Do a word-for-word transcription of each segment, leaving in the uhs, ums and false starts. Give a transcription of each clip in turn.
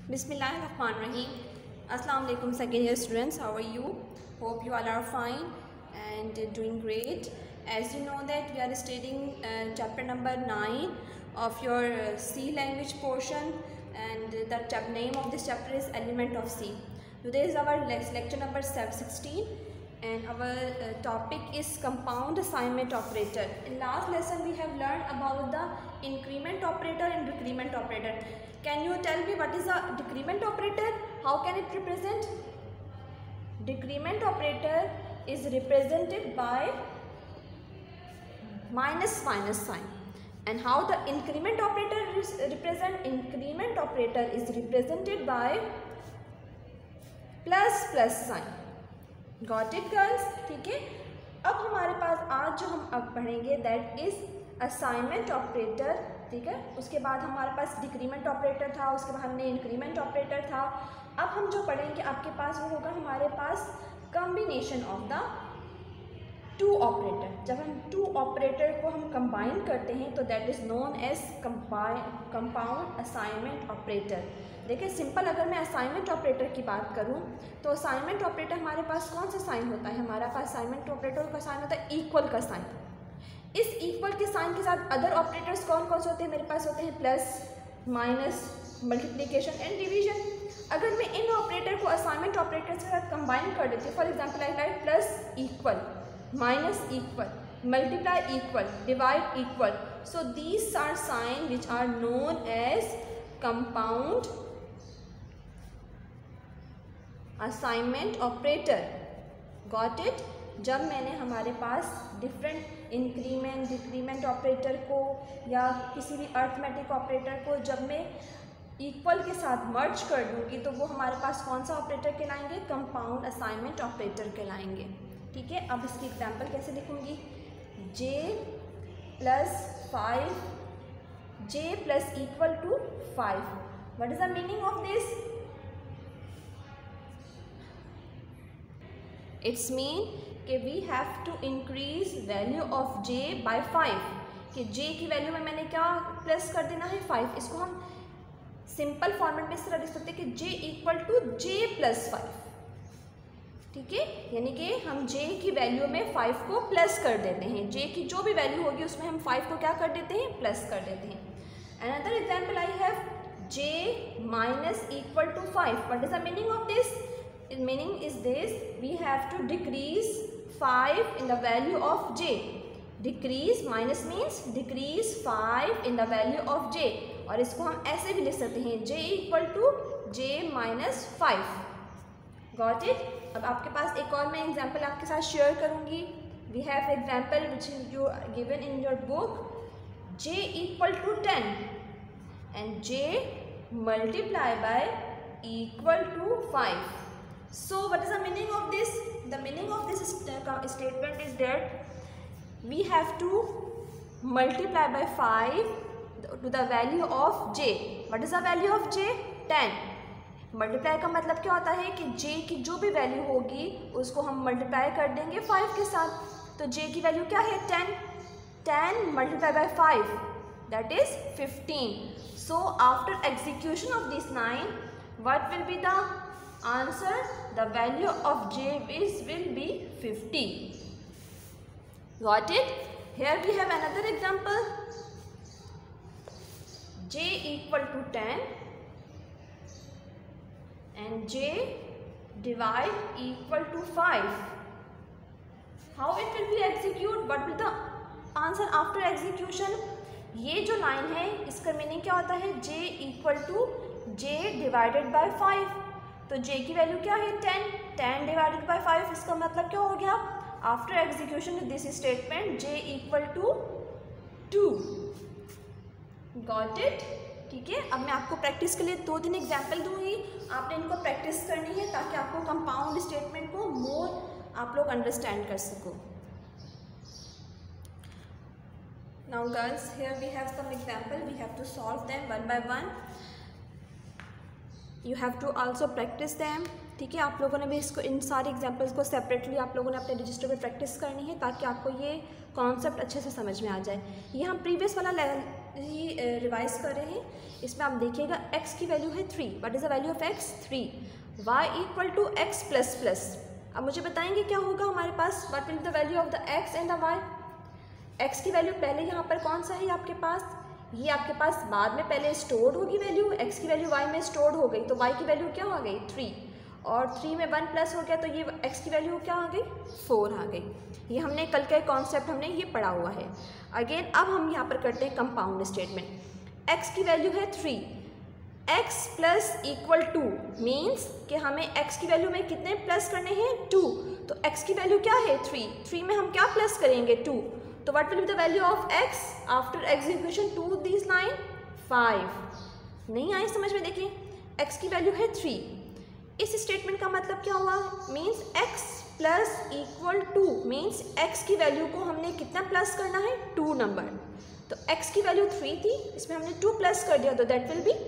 Bismillahirrahmanirrahim. Assalamu alaikum second year students. How are you? Hope you all are fine and doing great. As you know that we are studying uh, chapter number nine of your uh, C language portion, and the chapter name of this chapter is Element of C. Today is our lecture number sixteen and our uh, topic is compound assignment operator. In last lesson we have learned about the increment operator and decrement operator. Can you tell me what is a decrement operator? How can it represent? Decrement operator is represented by minus minus sign. And how the increment operator is represent? Increment operator is represented by plus plus sign. Got it girls? ठीक है. अब हमारे पास आज जो हम अब पढ़ेंगे that is assignment operator. ठीक है. उसके बाद हमारे पास डिक्रीमेंट ऑपरेटर था, उसके बाद हमने इंक्रीमेंट ऑपरेटर था. अब हम जो पढ़ेंगे आपके पास वो होगा हमारे पास combination of the two operator. जब हम टू ऑपरेटर को हम कंबाइन करते हैं तो that is known as compound assignment operator. देखिए सिंपल अगर मैं असाइनमेंट ऑपरेटर की बात करूं तो असाइनमेंट ऑपरेटर हमारे पास कौन सा साइन होता है? हमारा पास असाइनमेंट ऑपरेटर का साइन होता है इक्वल का साइन. इस इक्वल के साइन के साथ अदर ऑपरेटर्स कौन कौन से होते हैं? मेरे पास होते हैं plus, minus, multiplication and division. अगर मैं इन ऑपरेटर को असाइनमेंट ऑपरेटर के साथ कंबाइन कर देती हूँ, for example I write plus equal, minus equal, multiply equal, divide equal. So these are sign which are known as compound assignment operator. Got it? जब मैंने हमारे पास डिफरेंट इंक्रीमेंट डिक्रीमेंट ऑपरेटर को या किसी भी अर्थमेटिक ऑपरेटर को जब मैं इक्वल के साथ मर्ज कर दूँगी तो वो हमारे पास कौन सा ऑपरेटर कहलाएंगे? कंपाउंड असाइनमेंट ऑपरेटर कहलाएंगे. ठीक है. अब इसकी एग्जांपल कैसे लिखूँगी? J plus five, J plus equal to five. What is the meaning of this? It's mean कि we have to increase value of j by five. कि j की वैल्यू में मैंने क्या प्लस कर देना है? फाइव. इसको हम सिंपल फॉर्मेट में इस तरह लिख सकते हैं कि j equal to J plus five. ठीक है. यानी कि हम j की वैल्यू में फाइव को प्लस कर देते हैं. j की जो भी वैल्यू होगी उसमें हम फाइव को क्या कर देते हैं? प्लस कर देते हैं. Another example I have j minus equal to five. What is the meaning of this? Meaning is this, we have to decrease five in the value of j. Decrease minus means decrease five in the value of j. और इसको हम ऐसे भी लिख सकते हैं j equal to j minus five. Got it? अब आपके पास एक और मैं एग्जाम्पल आपके साथ शेयर करूँगी. We have example which is you given in your book. j equal to ten and j multiply by equal to five. So what is the meaning of this? The meaning of this statement is that we have to multiply by five to the value of j. What is the value of j? ten. Multiply का मतलब क्या होता है कि j की जो भी value होगी उसको हम मल्टीप्लाई कर देंगे फाइव के साथ. तो j की वैल्यू क्या है? Ten. Ten multiply by five that is fifteen. So after execution of this nine, what will be the answer? The value of j is will be fifty. Got it? Here we have another example. J equal to ten and j divide equal to five. How it will be execute? What will the answer after execution? ये जो line है इसका meaning क्या होता है? j equal to j divided by five. तो j की value क्या है? Ten. Ten divided by five. इसका मतलब क्या हो गया? After execution this statement j equal to two. Got it? ठीक है. अब मैं आपको प्रैक्टिस के लिए दो तीन एग्जाम्पल दूंगी. आपने इनको प्रैक्टिस करनी है ताकि आपको कंपाउंड स्टेटमेंट को मोर आप लोग अंडरस्टैंड कर सको. Now girls here we have some example. We have to solve them one by one. You have to also practise them. ठीक है. आप लोगों ने भी इसको इन सारे एग्जाम्पल्स को सेपरेटली आप लोगों ने अपने रजिस्टर पे प्रैक्टिस करनी है ताकि आपको ये कॉन्सेप्ट अच्छे से समझ में आ जाए. ये हम प्रीवियस वाला ही रिवाइज कर रहे हैं, इसमें आप देखिएगा x की वैल्यू है three, what is the value of x? Three, y equal to X plus plus. अब मुझे बताएंगे क्या होगा हमारे पास, what will be the value of the x and the y? x की वैल्यू पहले यहाँ पर कौन सा है आपके पास, ये आपके पास बाद में पहले स्टोर्ड होगी वैल्यू, x की वैल्यू y में स्टोर्ड हो गई, तो y की वैल्यू क्या आ गई? थ्री, और थ्री में वन प्लस हो गया तो ये x की वैल्यू क्या आ गई? फोर आ गई। ये हमने कल का कॉन्सेप्ट हमने ये पढ़ा हुआ है। अगेन अब हम यहाँ पर करते हैं कंपाउंड स्टेटमेंट। x की वैल्यू है three, x plus equal to means कि हमें x की वैल्यू में कितने प्लस करने हैं? टू, तो x की वैल्यू क्या है? थ्री, थ्री में हम क्या प्लस करेंगे? टू, तो what will be the value of x after execution to this line? Five. नहीं आई समझ में? देखिए x की वैल्यू है थ्री, इस स्टेटमेंट का मतलब क्या हुआ? Means x plus equal to means x की वैल्यू को हमने कितना प्लस करना है? टू नंबर, तो x की वैल्यू थ्री थी, इसमें हमने टू प्लस कर दिया तो that will be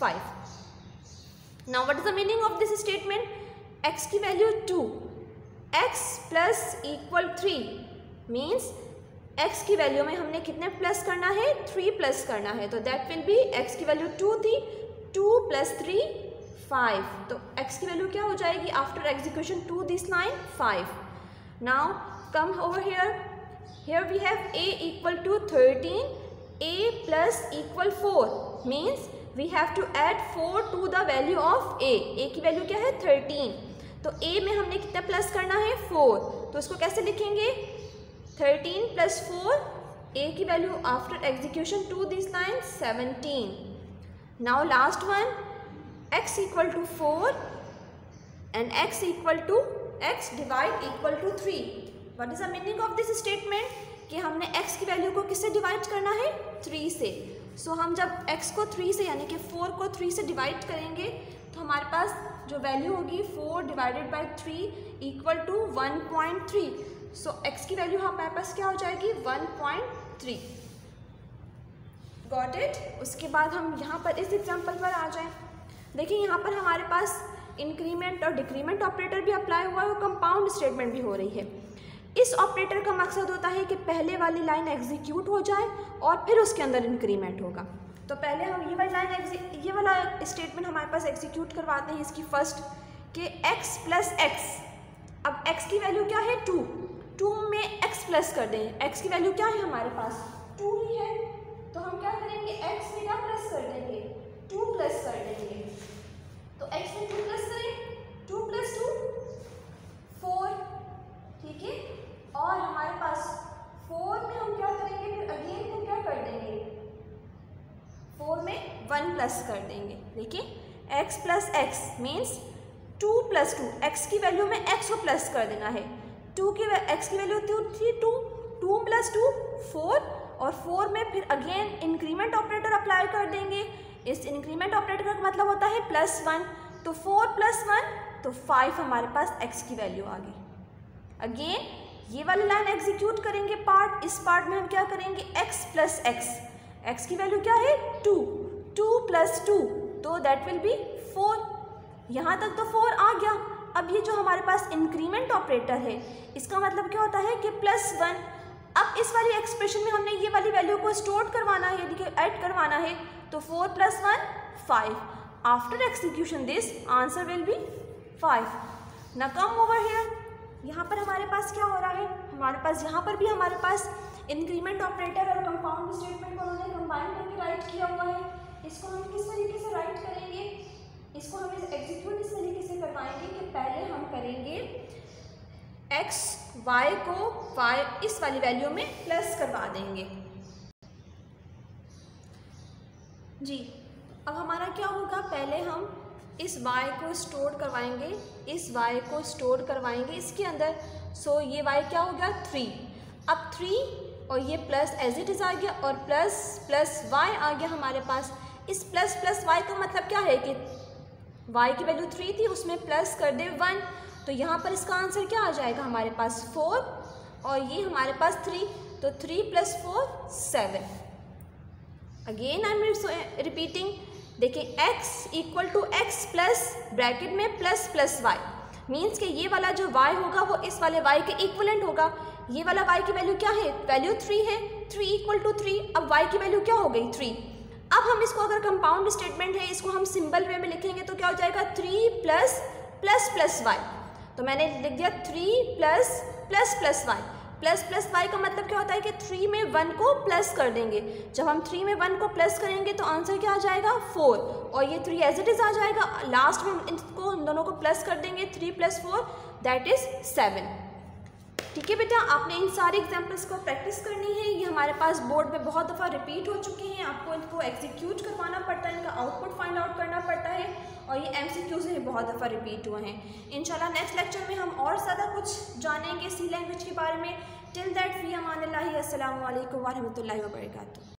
five. Now what is the meaning of this statement? x की value two, x plus equal three means x की वैल्यू में हमने कितने प्लस करना है? थ्री प्लस करना है, तो दैट विल बी, x की वैल्यू टू थी, टू प्लस थ्री फाइव, तो x की वैल्यू क्या हो जाएगी after execution to this line? Five. Now come over here, here we have a equal to thirteen, a plus equal four means we have to add four to the value of a। a की value क्या है? Thirteen, तो a में हमने कितना plus करना है? Four, तो इसको कैसे लिखेंगे? थर्टीन प्लस फोर, a की value after execution to this line? Seventeen. Now last one, x equal to four and x equal to x divide equal to three. What is the meaning of this statement? कि हमने x की value को किससे divide करना है? Three से। सो so, हम जब x को थ्री से यानी कि फोर को थ्री से डिवाइड करेंगे तो हमारे पास जो वैल्यू होगी four divided by three equal to one point three. So x की वैल्यू हमारे पास क्या हो जाएगी? One point three. Got it? उसके बाद हम यहाँ पर इस एग्जाम्पल पर आ जाएं। देखिए यहाँ पर हमारे पास इंक्रीमेंट और डिक्रीमेंट ऑपरेटर भी अप्लाई हुआ है और कंपाउंड स्टेटमेंट भी हो रही है। इस ऑपरेटर का मकसद होता है कि पहले वाली लाइन एग्जीक्यूट हो जाए और फिर उसके अंदर इंक्रीमेंट होगा। तो पहले हम ये वाली लाइन ये वाला स्टेटमेंट हमारे पास एग्जीक्यूट करवाते हैं इसकी फर्स्ट कि x प्लस एक्स। अब x की वैल्यू क्या है? टू, टू में x प्लस कर दें, x की वैल्यू क्या है हमारे पास? टू ही है, तो हम क्या करेंगे? x में क्या प्लस कर देंगे? टू प्लस कर देंगे, तो x में टू प्लस करें, टू प्लस टू फोर, ठीक है। और हमारे पास फोर में हम क्या करेंगे? फिर अगेन हम क्या कर देंगे? फोर में वन प्लस कर देंगे। देखिए x plus X means two plus two, X की वैल्यू में x को प्लस कर देना है। टू की x की वैल्यू थी two, two plus two four, और फोर में फिर अगेन इंक्रीमेंट ऑपरेटर अप्लाई कर देंगे। इस इंक्रीमेंट ऑपरेटर का मतलब होता है प्लस वन, तो फोर प्लस वन तो फाइव हमारे पास x की वैल्यू आ गई। अगेन ये वाली लाइन एग्जीक्यूट करेंगे पार्ट, इस पार्ट में हम क्या करेंगे? x प्लस एक्स, x की वैल्यू क्या है? टू, टू प्लस टू तो दैट विल बी फोर। यहाँ तक तो फोर आ गया। अब ये जो हमारे पास इंक्रीमेंट ऑपरेटर है इसका मतलब क्या होता है कि प्लस वन। अब इस वाली एक्सप्रेशन में हमने ये वाली वैल्यू को स्टोर करवाना है यानी कि ऐड करवाना है, तो four plus one five. After execution this answer will be five. ना कम ओवर हियर, यहाँ पर हमारे पास क्या हो रहा है? हमारे पास यहाँ पर भी हमारे पास इंक्रीमेंट ऑपरेटर और कंपाउंड स्टेटमेंट को उन्होंने कंबाइन करके राइट किया हुआ है। इसको हम किस तरीके से राइट करेंगे? इसको हम एग्जीक्यूट इस तरीके से करवाएंगे कि पहले हम करेंगे x y को y इस वाली वैल्यू में प्लस करवा देंगे जी। अब हमारा क्या होगा? पहले हम इस y को स्टोर करवाएंगे, इस y को स्टोर करवाएंगे इसके अंदर। सो ये y क्या हो गया? थ्री। अब थ्री और ये प्लस एज इट इज़ आ गया और प्लस प्लस y आ गया हमारे पास। इस प्लस प्लस y का मतलब क्या है कि y की वैल्यू थ्री थी उसमें प्लस कर दे वन, तो यहाँ पर इसका आंसर क्या आ जाएगा हमारे पास? फोर, और ये हमारे पास थ्री, तो three plus four seven. Again I am repeating, देखिए x equal to X plus bracket में प्लस प्लस वाई मीन्स कि ये वाला जो y होगा वो इस वाले y के इक्वलेंट होगा। ये वाला y की वैल्यू क्या है? वैल्यू थ्री है, थ्री इक्वल टू थ्री, अब y की वैल्यू क्या हो गई थ्री। अब हम इसको अगर कंपाउंड स्टेटमेंट है इसको हम सिंबल वे में लिखेंगे तो क्या हो जाएगा three plus plus plus Y. तो मैंने लिख दिया three plus plus plus Y. Plus plus Y का मतलब क्या होता है कि थ्री में वन को प्लस कर देंगे। जब हम थ्री में वन को प्लस करेंगे तो आंसर क्या आ जाएगा फोर, और ये थ्री एज इट इज़ आ जाएगा। लास्ट में हम इनको इन दोनों को प्लस कर देंगे, three plus four that is seven. ठीक है बेटा, आपने इन सारे एग्जाम्पल्स को प्रैक्टिस करनी है। ये हमारे पास बोर्ड में बहुत दफ़ा रिपीट हो चुके हैं, आपको इनको एग्जीक्यूट करवाना पड़ता है, इनका आउटपुट फाइंड आउट करना पड़ता है, और ये एमसीक्यूज़ में बहुत दफ़ा रिपीट हुए हैं। इंशाल्लाह नेक्स्ट लेक्चर में हम और ज़्यादा कुछ जानेंगे सी लैंग्वेज के बारे में। टिल दैट फ़ी अमानिल्लाहि, अस्सलामु अलैकुम व रहमतुल्लाहि व बरकातुहू।